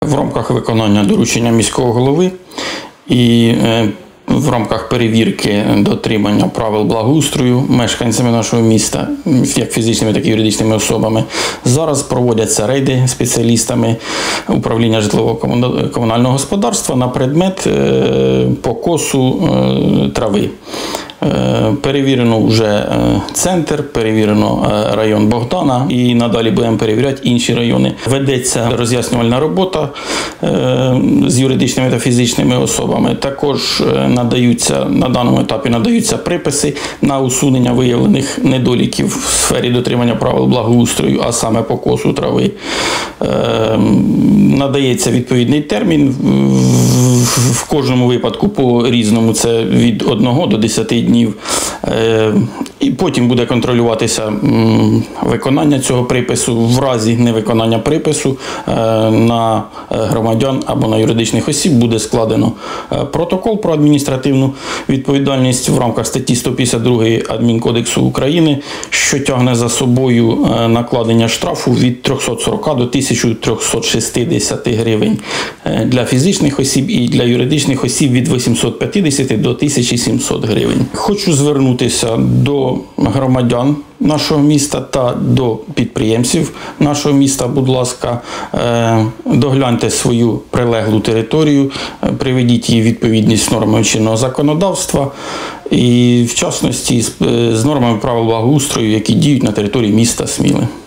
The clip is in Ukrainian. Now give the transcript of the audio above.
В рамках виконання доручення міського голови і в рамках перевірки дотримання правил благоустрою мешканцями нашого міста, як фізичними, так і юридичними особами, зараз проводяться рейди спеціалістами управління житлово-комунального господарства на предмет покосу трави. Перевірено вже центр, перевірено район Богдана і надалі будемо перевіряти інші райони. Ведеться роз'яснювальна робота з юридичними та фізичними особами. Також на даному етапі надаються приписи на усунення виявлених недоліків в сфері дотримання правил благоустрою, а саме покосу трави. Надається відповідний термін. В кожному випадку по-різному, це від 1 до 10 днів. І потім буде контролюватися виконання цього припису. В разі невиконання припису на громадян або на юридичних осіб буде складено протокол про адміністративну відповідальність в рамках статті 152 Адмінкодексу України, що тягне за собою накладення штрафу від 340 до 1360 гривень для фізичних осіб і для юридичних осіб від 850 до 1700 гривень. Хочу звернутися до громадян нашого міста та до підприємців нашого міста. Будь ласка, догляньте свою прилеглу територію, приведіть її в відповідність з нормами чинного законодавства і, в частності, з нормами правил благоустрою, які діють на території міста Сміли.